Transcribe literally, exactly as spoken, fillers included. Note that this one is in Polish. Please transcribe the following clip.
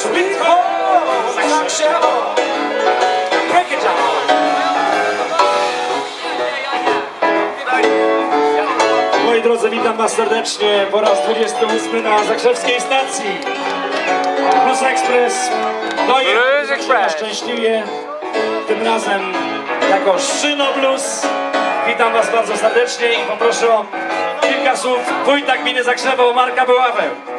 Sweet home, Zakrzewo. Break it down. Moi drodzy, witam was serdecznie po raz dwudziesty ósmy na zakrzewskiej stacji. Blues Express dojeżdża szczęśliwie, tym razem jako Szczyno Blues. Witam was bardzo serdecznie i poproszę o kilka słów wójta gminy Zakrzewo, Marka Buławę.